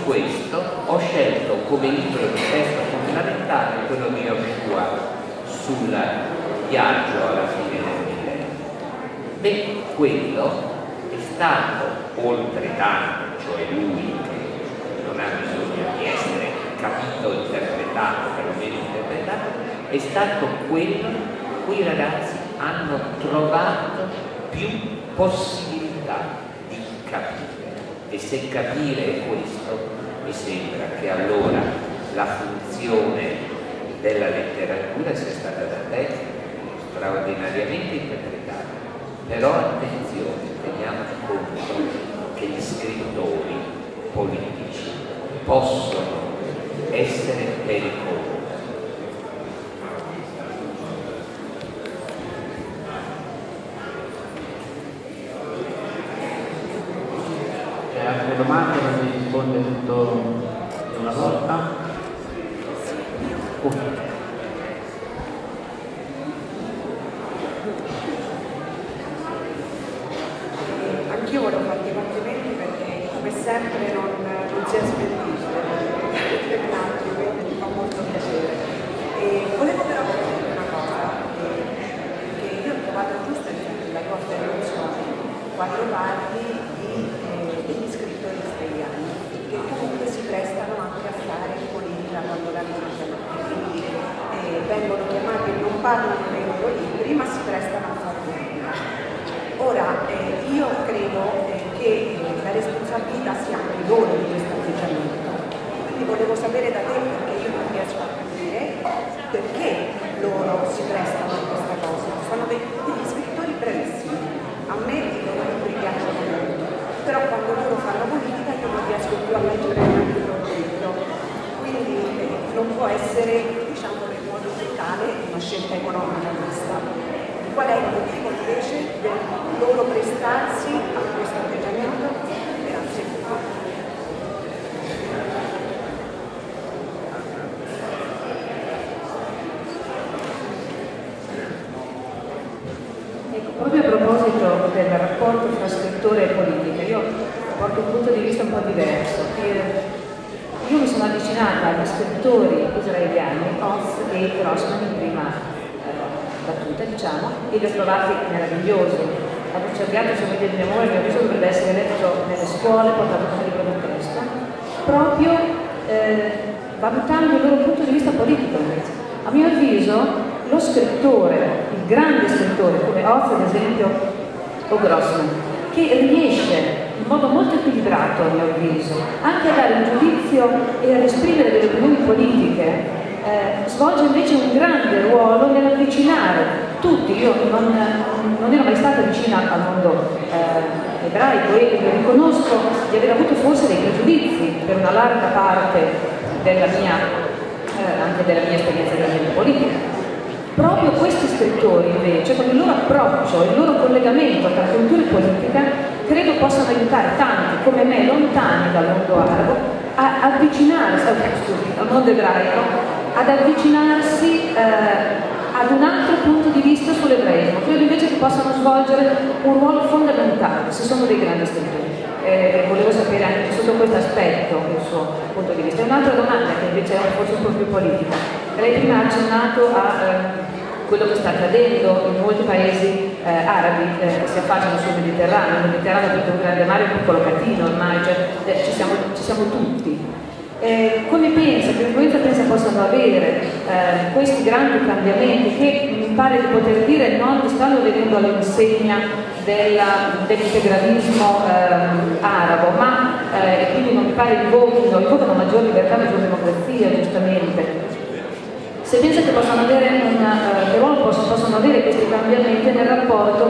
questo ho scelto come libro di testo fondamentale quello di Yoshua sul viaggio alla fine del millennio. Beh, quello è stato, oltre tanto, cioè lui che non ha bisogno di essere capito, interpretato, perlomeno interpretato, è stato quello in cui i ragazzi hanno trovato più possibilità di capire. E se capire è questo, mi sembra che allora la funzione della letteratura sia stata da te straordinariamente interpretata. Però attenzione, teniamoci conto che gli scrittori politici possono essere pericolosi. Altre domande, non mi risponde tutto in una volta? Anch'io volevo farti i complimenti perché come sempre non si è spedito, quindi mi fa molto piacere. Volevo però dire una cosa, che io ho trovato giusto nella tua affermazione quando parli degli scrittori israeliani che comunque si prestano anche a fare politica quando la leggono, quindi vengono chiamati, non parlano nei loro libri ma si prestano a fare politica. Ora io credo che la responsabilità sia anche loro di questo atteggiamento, quindi volevo sapere da te, perché io non riesco a capire perché loro si prestano a questa cosa. Sono degli scrittori bravissimi, a me i loro libri piacciono molto, però quando loro fanno politica io non riesco più a leggere neanche il loro libro, quindi non può essere, diciamo, nel modo totale una scelta economica questa. Qual è il motivo invece del loro prestarsi a questo atteggiamento? Grazie. Ecco, proprio a proposito del rapporto tra scrittore e politica, io porto un punto di vista un po' diverso. Io mi sono avvicinata agli scrittori israeliani, Oz e Grossman in prima battuta, diciamo, e li ho trovati meravigliosi. Avevo cercato, se vedete il mio amore, il mio avviso dovrebbe essere letto nelle scuole, portato come libro di testo, proprio valutando il loro punto di vista politico invece. A mio avviso, lo scrittore, il grande scrittore, come Oz ad esempio, o Grossman, che riesce in modo molto equilibrato, a mio avviso, anche a dare un giudizio e a esprimere delle opinioni politiche, svolge invece un grande ruolo nell'avvicinare tutti. Io non ero mai stata vicina al mondo ebraico e riconosco di aver avuto forse dei pregiudizi per una larga parte della mia, anche della mia esperienza della mia politica. Proprio questi scrittori invece, con il loro approccio, il loro collegamento tra cultura e politica, credo possano aiutare tanti come me, lontani dal mondo arabo, a avvicinarsi, al mondo ebraico, ad avvicinarsi ad un altro punto di vista sull'ebraismo. Credo invece che possano svolgere un ruolo fondamentale se sono dei grandi scrittori. Volevo sapere anche sotto questo aspetto il suo punto di vista. Un'altra domanda che invece è forse un po' più politica. Lei prima ha accennato a quello che sta accadendo in molti paesi arabi che si affacciano sul Mediterraneo. Il Mediterraneo è un grande mare, un piccolo catino ormai, cioè, ci siamo tutti. Come pensa, che influenza pensa possano avere questi grandi cambiamenti che mi pare di poter dire non stanno venendo all'insegna dell'integralismo arabo, ma quindi non mi pare invocano maggior libertà, maggior democrazia, giustamente. Se pensa che possano avere che ruolo possono avere questi cambiamenti nel rapporto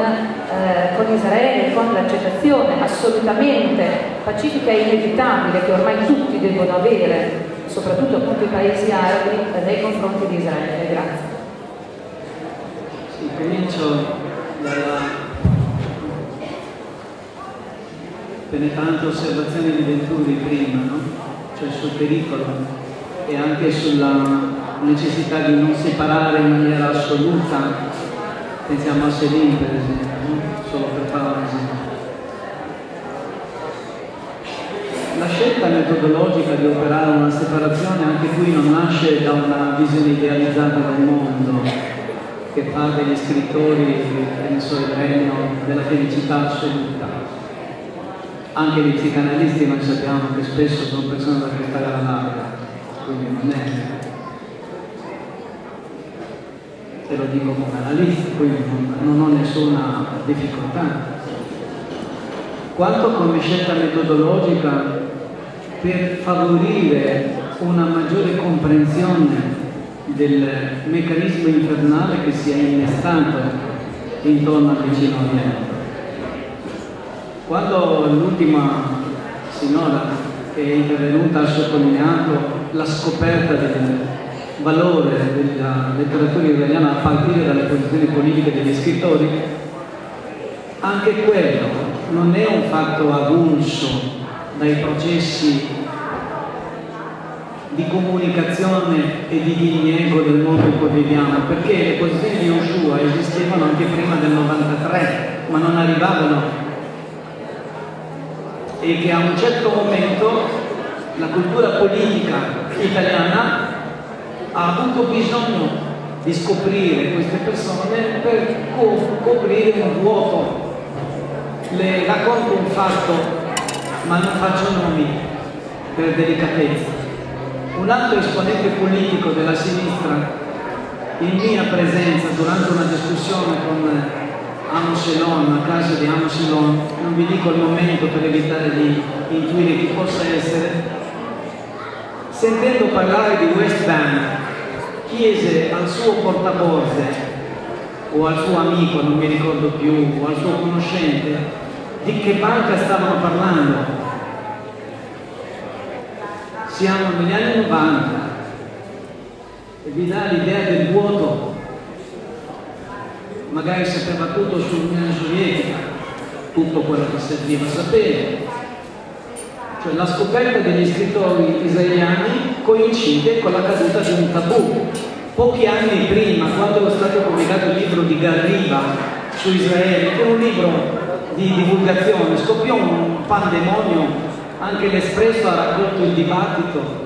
con Israele, con l'accettazione assolutamente pacifica e inevitabile che ormai tutti devono avere, soprattutto appunto i paesi arabi, nei confronti di Israele. Grazie. Sì, comincio dalla penetrante osservazione di Venturi prima, no? Cioè sul pericolo e anche sulla necessità di non separare in maniera assoluta. Pensiamo a Selim per esempio, no? Solo per fare un esempio. La scelta metodologica di operare una separazione anche qui non nasce da una visione idealizzata del mondo che fa degli scrittori, penso, il regno della felicità assoluta. Anche gli psicanalisti noi sappiamo che spesso sono persone da portare alla larga, quindi non è, te lo dico come analista, quindi non ho nessuna difficoltà. Quanto come scelta metodologica per favorire una maggiore comprensione del meccanismo infernale che si è innestato intorno al vicino Oriente. Quando l'ultima sinora che è intervenuta ha sottolineato la scoperta del valore della letteratura israeliana a partire dalle posizioni politiche degli scrittori, anche quello non è un fatto avulso dai processi di comunicazione e di diniego del mondo quotidiano, perché le posizioni di Yoshua esistevano anche prima del 93, ma non arrivavano, e che a un certo momento la cultura politica italiana ha avuto bisogno di scoprire queste persone per coprire un vuoto. Le racconto un fatto, ma non faccio nomi per delicatezza. Un altro esponente politico della sinistra, in mia presenza durante una discussione con Amos Elon, a casa di Amos Elon, non vi dico il momento per evitare di intuire chi possa essere, sentendo parlare di West Bank, chiese al suo portaborse o al suo amico, non mi ricordo più, o al suo conoscente, di che banca stavano parlando. Siamo negli anni 90 e vi dà l'idea del vuoto. Magari sapeva tutto sull'Unione Sovietica, tutto quello che serviva sapere. Cioè la scoperta degli scrittori israeliani coincide con la caduta di un tabù. Pochi anni prima, quando è stato pubblicato il libro di Garriba su Israele, che è un libro di divulgazione, scoppiò un pandemonio, anche l'Espresso ha raccolto il dibattito.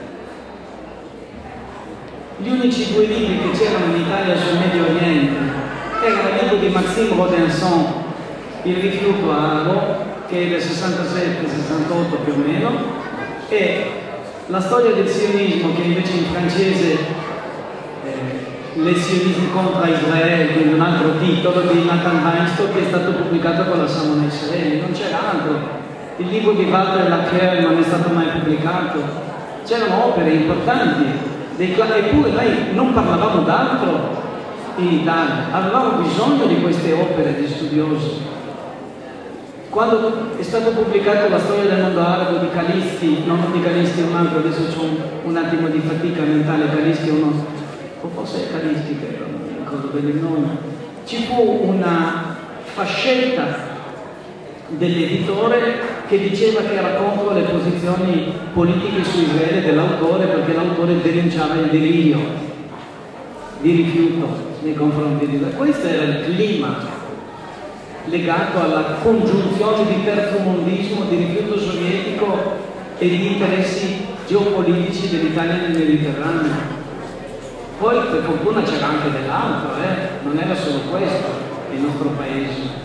Gli unici due libri che c'erano in Italia sul Medio Oriente erano il libro di Maxime Rodinson, Il rifiuto arabo, che è del 67-68 più o meno, e La storia del sionismo, che invece in francese Le sionisme contro Israele, quindi un altro titolo di Nathan Weinstock, che è stato pubblicato con la Salmone Israele. Non c'era altro. Il libro di Walter Laqueur non è stato mai pubblicato. C'erano opere importanti, eppure noi non parlavamo d'altro in Italia. Avevamo bisogno di queste opere di studiosi. Quando è stato pubblicato La storia del mondo arabo di Calisti, non di Calisti, un altro, adesso c'ho un attimo di fatica mentale, Calisti è uno, o forse è Calisti, che non mi ricordo bene il nome, ci fu una fascetta dell'editore che diceva che era contro le posizioni politiche su Israele dell'autore, perché l'autore denunciava il delirio di rifiuto nei confronti di Israele. Questo era il clima legato alla congiunzione di terzomondismo, di rifiuto sovietico e di interessi geopolitici dell'Italia nel Mediterraneo. Poi per fortuna c'era anche dell'altro, non era solo questo il nostro paese.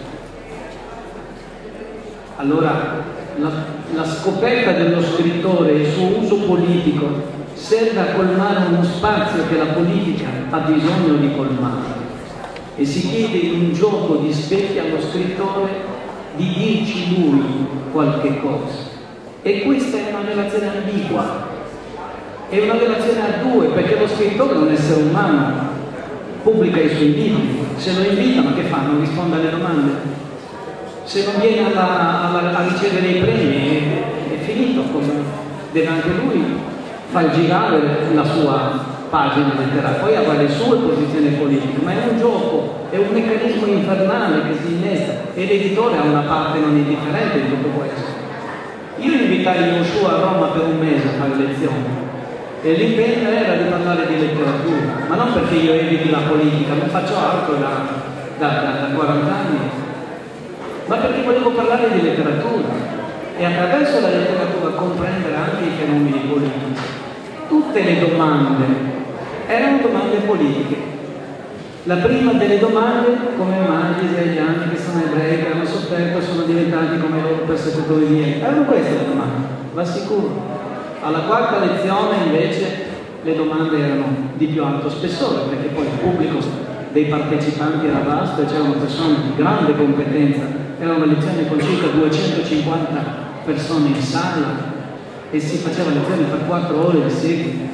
Allora la scoperta dello scrittore e il suo uso politico serve a colmare uno spazio che la politica ha bisogno di colmare, e si chiede in un gioco di specchi allo scrittore di dirci lui qualche cosa. E questa è una relazione ambigua, è una relazione a due, perché lo scrittore è un essere umano, pubblica i suoi libri, se lo invitano che fa? Non risponde alle domande? Se non viene a ricevere i premi è finito, come deve anche lui far girare la sua pagina letteraria, poi avrà le sue posizioni politiche, ma è un gioco, è un meccanismo infernale che si innesta, e l'editore ha una parte non indifferente in tutto questo. Io invitai Yoshua a Roma per un mese a fare lezioni e l'impegno era di parlare di letteratura, ma non perché io eviti la politica, non faccio altro da 40 anni, ma perché volevo parlare di letteratura. e attraverso la letteratura comprendere anche i fenomeni politici. Tutte le domande erano domande politiche. La prima delle domande, come mai gli israeliani che sono ebrei, che hanno sofferto, sono diventati come i loro persecutori di ieri? Erano queste le domande, va sicuro. Alla quarta lezione invece le domande erano di più alto spessore, perché poi il pubblico dei partecipanti era vasto e c'erano persone di grande competenza. Era una lezione con circa 250 persone in sala e si faceva lezione per 4 ore di seguito.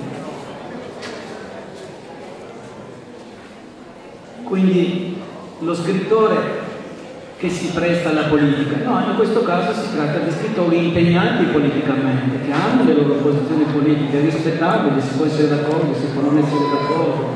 Quindi lo scrittore che si presta alla politica, no, in questo caso si tratta di scrittori impegnati politicamente, che hanno le loro posizioni politiche rispettabili, si può essere d'accordo, si può non essere d'accordo,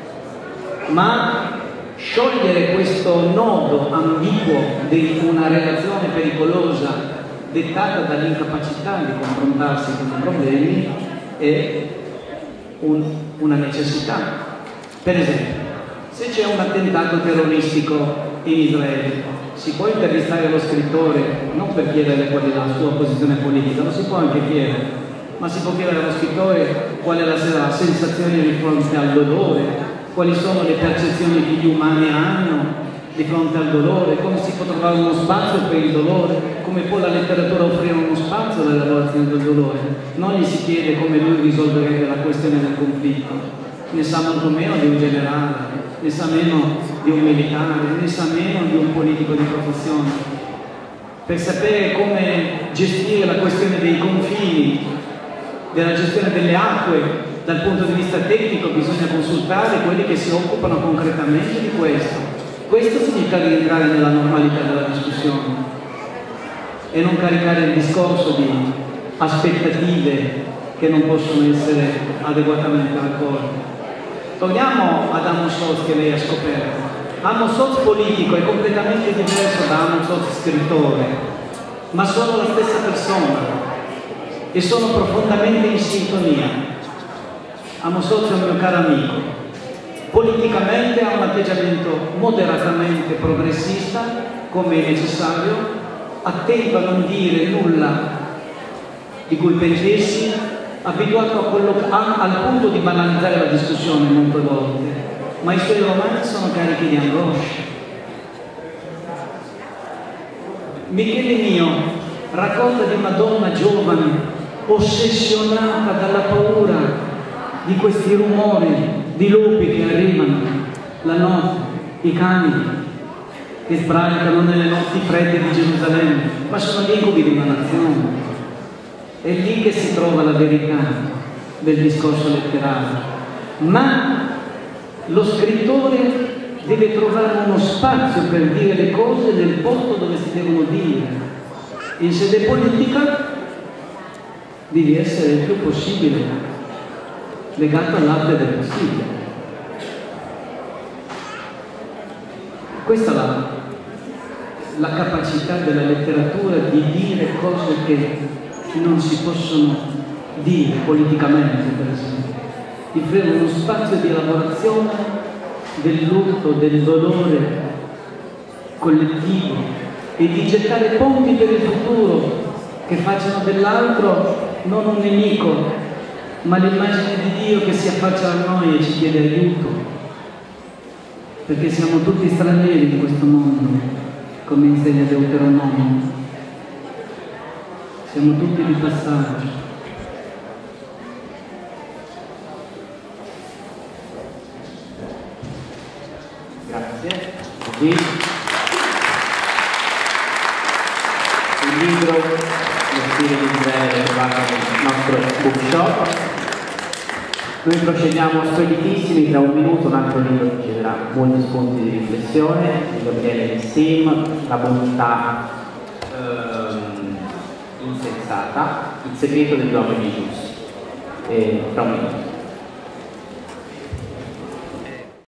ma sciogliere questo nodo ambiguo di una relazione pericolosa dettata dall'incapacità di confrontarsi con i problemi è una necessità. Per esempio, se c'è un attentato terroristico in Israele, si può intervistare lo scrittore non per chiedere qual è la sua posizione politica, lo si può anche chiedere, ma si può chiedere allo scrittore qual è la sensazione di fronte al dolore, quali sono le percezioni che gli umani hanno di fronte al dolore, come si può trovare uno spazio per il dolore, come può la letteratura offrire uno spazio alla lavorazione del dolore. Non gli si chiede come lui risolverebbe la questione del conflitto, ne sa molto meno di un generale, ne sa meno di un militare, ne sa meno di un politico di professione. Per sapere come gestire la questione dei confini, della gestione delle acque, dal punto di vista tecnico bisogna consultare quelli che si occupano concretamente di questo. Questo significa rientrare nella normalità della discussione e non caricare il discorso di aspettative che non possono essere adeguatamente raccolte. Torniamo ad Amos Oz che lei ha scoperto. Amos Oz politico è completamente diverso da Amos Oz scrittore, ma sono la stessa persona e sono profondamente in sintonia. Amos Oz è un mio caro amico. Politicamente ha un atteggiamento moderatamente progressista, come è necessario, attento a non dire nulla di cui pentissi, abituato al punto di banalizzare la discussione molte volte, ma i suoi romanzi sono carichi di angoscia. Michele Mio racconta di una donna giovane ossessionata dalla paura di questi rumori di lupi che arrivano la notte, i cani che sbraitano nelle notti fredde di Gerusalemme, ma sono gli incubi di una nazione. È lì che si trova la verità del discorso letterario. Ma lo scrittore deve trovare uno spazio per dire le cose nel posto dove si devono dire. In sede politica devi essere il più possibile legato all'arte del possibile. Questa è la capacità della letteratura di dire cose che non si possono dire politicamente, per esempio, di offrire uno spazio di elaborazione del lutto, del dolore collettivo e di gettare ponti per il futuro che facciano dell'altro non un nemico, ma l'immagine di Dio che si affaccia a noi e ci chiede aiuto, perché siamo tutti stranieri in questo mondo, come insegna Deuteronomio. Siamo tutti di passaggio. Grazie. Qui il libro Lo stile di Israele trovato nel nostro bookshop. Noi procediamo speditissimi, tra un minuto un altro libro che ci darà molti spunti di riflessione di Gabriele Nissim, La bontà insensata, il segreto degli uomini giusti. Tra un minuto.